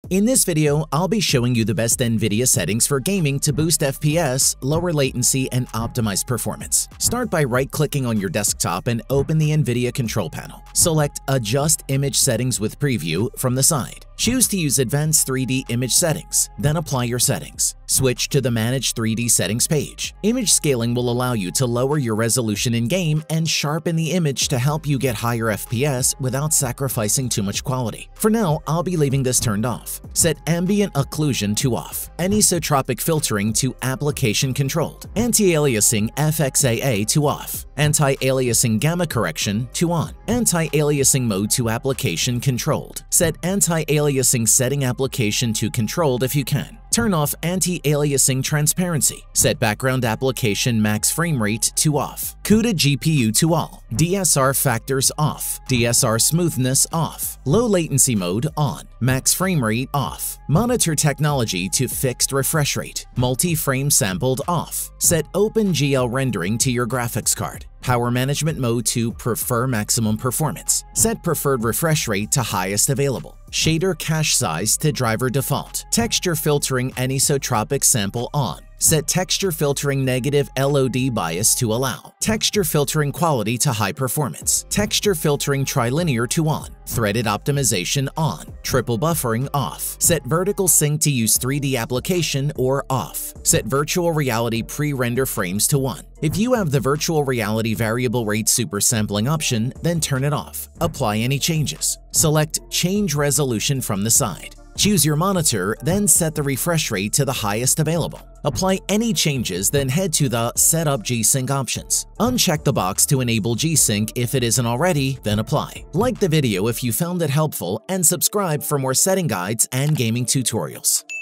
In this video, I'll be showing you the best NVIDIA settings for gaming to boost FPS, lower latency, and optimize performance. Start by right-clicking on your desktop and open the NVIDIA control panel. Select Adjust Image Settings with Preview from the side. Choose to use Advanced 3D Image Settings, then apply your settings. Switch to the Manage 3D Settings page. Image scaling will allow you to lower your resolution in-game and sharpen the image to help you get higher FPS without sacrificing too much quality. For now, I'll be leaving this turned off. Set Ambient Occlusion to Off, Anisotropic Filtering to Application Controlled, Anti-Aliasing FXAA to Off, Anti-Aliasing Gamma Correction to On, Anti-Aliasing Mode to Application Controlled. Set Anti-Aliasing Setting Application to Controlled if you can. Turn off Anti-Aliasing Transparency. Set Background Application Max Frame Rate to Off. CUDA GPU to All. DSR Factors Off. DSR Smoothness Off. Low Latency Mode On. Max Frame Rate Off. Monitor Technology to Fixed Refresh Rate. Multi-Frame Sampled Off. Set OpenGL Rendering to your graphics card. Power Management Mode to Prefer Maximum Performance. Set Preferred Refresh Rate to Highest Available. Shader Cache Size to Driver Default. Texture Filtering Anisotropic Sample On. Set Texture Filtering Negative LOD Bias to Allow. Texture Filtering Quality to High Performance. Texture Filtering Trilinear to On. Threaded Optimization On. Triple Buffering Off. Set Vertical Sync to use 3D Application or Off. Set Virtual Reality Pre-Render Frames to 1. If you have the Virtual Reality Variable Rate Super Sampling option, then turn it off. Apply any changes. Select Change Resolution from the side. Choose your monitor, then set the refresh rate to the highest available. Apply any changes, then head to the Set Up G-Sync options. Uncheck the box to enable G-Sync if it isn't already, then apply. Like the video if you found it helpful, and subscribe for more setting guides and gaming tutorials.